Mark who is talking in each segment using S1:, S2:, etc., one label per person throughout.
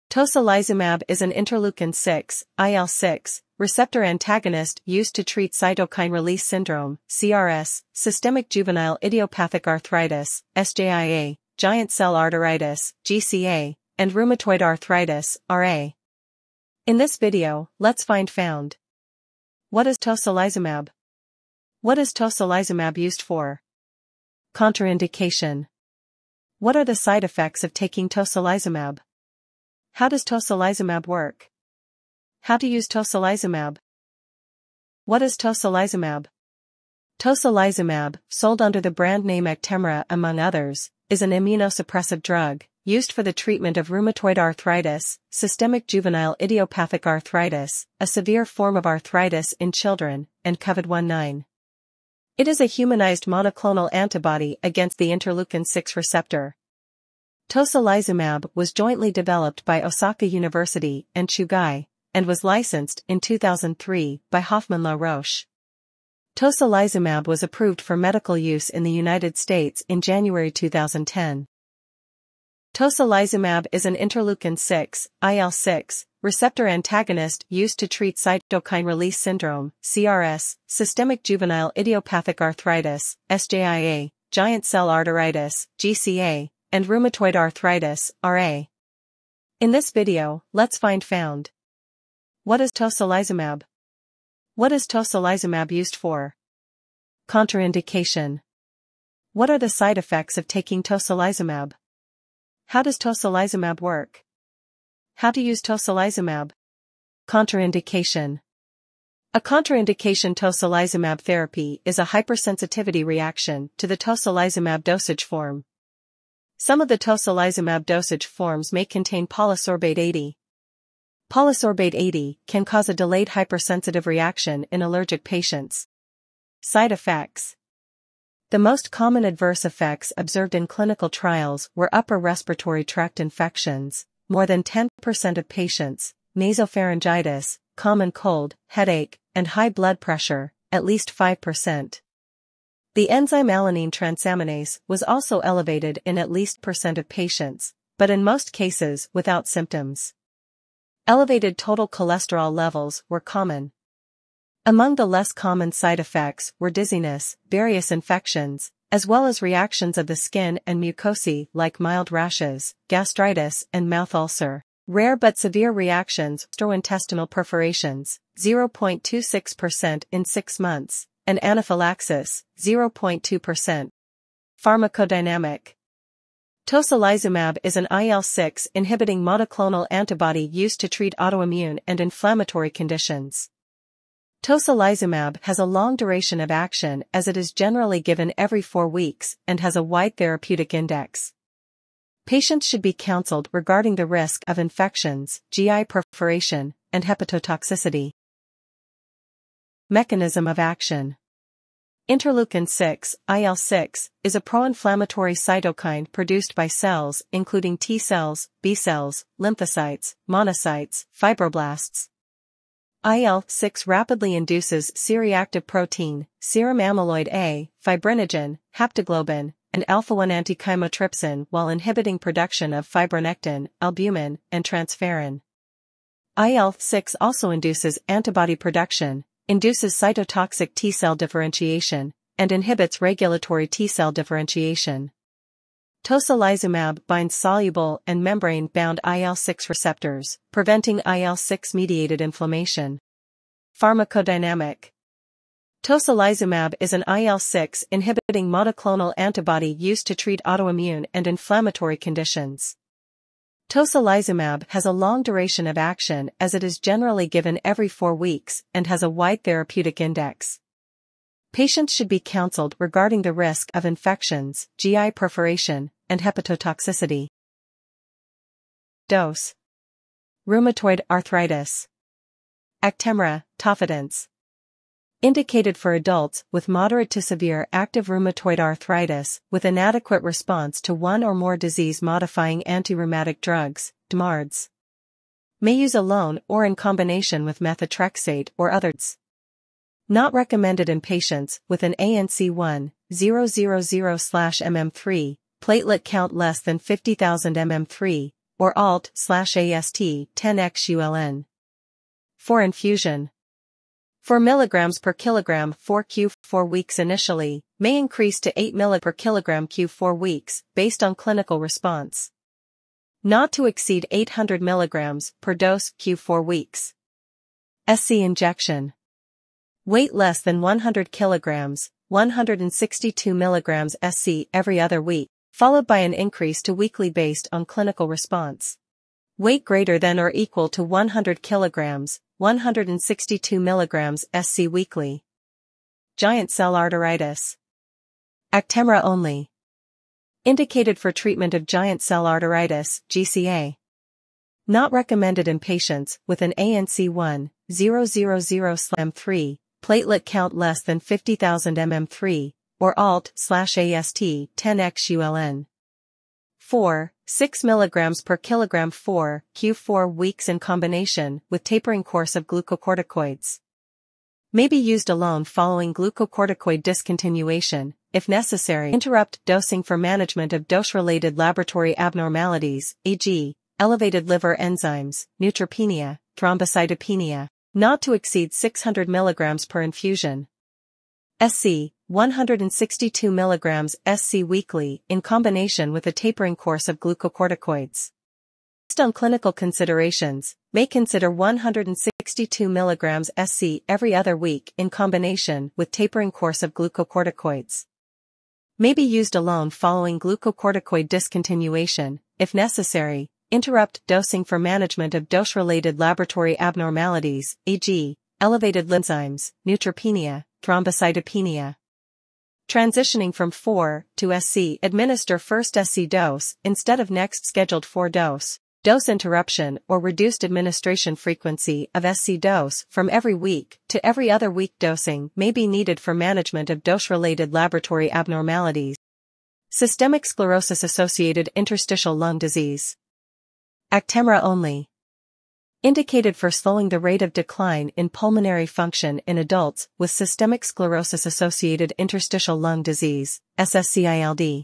S1: Tocilizumab is an interleukin-6, IL-6, receptor antagonist used to treat Cytokine Release Syndrome, CRS, systemic juvenile idiopathic arthritis, sJIA, giant cell arteritis, GCA, and rheumatoid arthritis, RA. In this video, let's find. What is tocilizumab? What is tocilizumab used for? Contraindication. What are the side effects of taking tocilizumab? How does tocilizumab work? How to use tocilizumab? What is tocilizumab? Tocilizumab, sold under the brand name Actemra among others, is an immunosuppressive drug, used for the treatment of rheumatoid arthritis, systemic juvenile idiopathic arthritis, a severe form of arthritis in children, and COVID-19. It is a humanized monoclonal antibody against the interleukin-6 receptor. Tocilizumab was jointly developed by Osaka University and Chugai, and was licensed in 2003 by Hoffmann La Roche. Tocilizumab was approved for medical use in the United States in January 2010. Tocilizumab is an interleukin-6, IL-6, receptor antagonist used to treat Cytokine Release Syndrome, CRS, systemic juvenile idiopathic arthritis, sJIA, giant cell arteritis, GCA, and rheumatoid arthritis, RA. In this video, let's find. What is tocilizumab? What is tocilizumab used for? Contraindication. What are the side effects of taking tocilizumab? How does tocilizumab work? How to use tocilizumab? Contraindication. A contraindication tocilizumab therapy is a hypersensitivity reaction to the tocilizumab dosage form. Some of the tocilizumab dosage forms may contain polysorbate 80. Polysorbate 80 can cause a delayed hypersensitive reaction in allergic patients. Side effects. The most common adverse effects observed in clinical trials were upper respiratory tract infections, more than 10% of patients, nasopharyngitis, common cold, headache, and high blood pressure, at least 5%. The enzyme alanine transaminase was also elevated in at least % of patients, but in most cases without symptoms. Elevated total cholesterol levels were common. Among the less common side effects were dizziness, various infections, as well as reactions of the skin and mucosae like mild rashes, gastritis, and mouth ulcer. Rare but severe reactions, gastrointestinal perforations, 0.26% in 6 months, and anaphylaxis, 0.2%. Pharmacodynamic. Tocilizumab is an IL-6 inhibiting monoclonal antibody used to treat autoimmune and inflammatory conditions. Tocilizumab has a long duration of action as it is generally given every 4 weeks and has a wide therapeutic index. Patients should be counseled regarding the risk of infections, GI perforation, and hepatotoxicity. Mechanism of action. Interleukin-6, IL-6, is a pro-inflammatory cytokine produced by cells including T cells, B cells, lymphocytes, monocytes, fibroblasts. IL-6 rapidly induces C-reactive protein, serum amyloid A, fibrinogen, haptoglobin, and alpha-1 antichymotrypsin while inhibiting production of fibronectin, albumin, and transferrin. IL-6 also induces antibody production, induces cytotoxic T-cell differentiation, and inhibits regulatory T-cell differentiation. Tocilizumab binds soluble and membrane-bound IL-6 receptors, preventing IL-6-mediated inflammation. Pharmacodynamic. Tocilizumab is an IL-6 inhibiting monoclonal antibody used to treat autoimmune and inflammatory conditions. Tocilizumab has a long duration of action as it is generally given every 4 weeks and has a wide therapeutic index. Patients should be counseled regarding the risk of infections, GI perforation, and hepatotoxicity. Dose. Rheumatoid arthritis. Actemra, tofidence. Indicated for adults with moderate to severe active rheumatoid arthritis with inadequate response to one or more disease-modifying anti-rheumatic drugs, DMARDs. May use alone or in combination with methotrexate or others. Not recommended in patients with an ANC 1,000/mm3, platelet count less than 50,000 mm3, or alt/AST10xULN. For infusion. 4 mg per kilogram 4q 4 weeks initially, may increase to 8 mg per kilogram q 4 weeks, based on clinical response. Not to exceed 800 mg per dose q 4 weeks. SC injection. Weight less than 100 kg, 162 mg SC every other week, followed by an increase to weekly based on clinical response. Weight greater than or equal to 100 kg, 162 mg SC weekly. Giant cell arteritis. Actemra only. Indicated for treatment of giant cell arteritis, GCA. Not recommended in patients with an ANC1, 000/M3, platelet count less than 50,000 mm3, or alt/AST10xULN. 4, 6 mg per kilogram 4, q4 weeks in combination with tapering course of glucocorticoids. May be used alone following glucocorticoid discontinuation, if necessary. Interrupt dosing for management of dose-related laboratory abnormalities, e.g., elevated liver enzymes, neutropenia, thrombocytopenia, not to exceed 600 mg per infusion. SC, 162 mg SC weekly in combination with a tapering course of glucocorticoids. Based on clinical considerations, may consider 162 mg SC every other week in combination with tapering course of glucocorticoids. May be used alone following glucocorticoid discontinuation, if necessary. Interrupt dosing for management of dose-related laboratory abnormalities, e.g., elevated enzymes, neutropenia, thrombocytopenia. Transitioning from 4 to SC, administer first SC dose instead of next scheduled 4 dose. Dose interruption or reduced administration frequency of SC dose from every week to every other week. Dosing may be needed for management of dose-related laboratory abnormalities. Systemic sclerosis-associated interstitial lung disease. Actemra only. Indicated for slowing the rate of decline in pulmonary function in adults with systemic sclerosis-associated interstitial lung disease, SSCILD.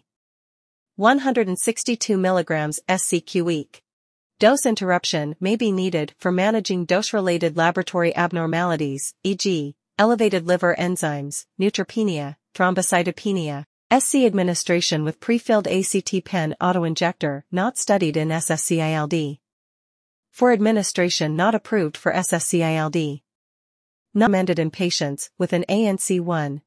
S1: 162 mg SCQ week. Dose interruption may be needed for managing dose-related laboratory abnormalities, e.g., elevated liver enzymes, neutropenia, thrombocytopenia. SC administration with prefilled ACT pen autoinjector not studied in SSCILD. For administration not approved for SSCILD. Not recommended in patients with an ANC1,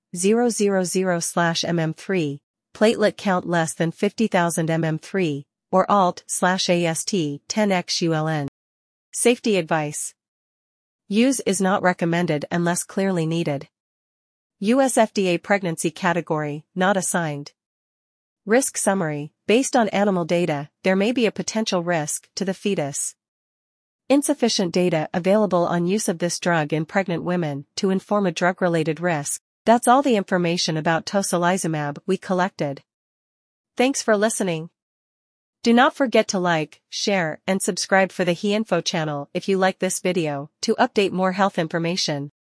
S1: 000/MM3, platelet count less than 50,000 MM3, or alt/AST10xULN. Safety advice. Use is not recommended unless clearly needed. U.S. FDA pregnancy category, not assigned. Risk summary, based on animal data, there may be a potential risk to the fetus. Insufficient data available on use of this drug in pregnant women to inform a drug-related risk. That's all the information about Tocilizumab we collected. Thanks for listening. Do not forget to like, share, and subscribe for the HeInfo channel if you like this video to update more health information.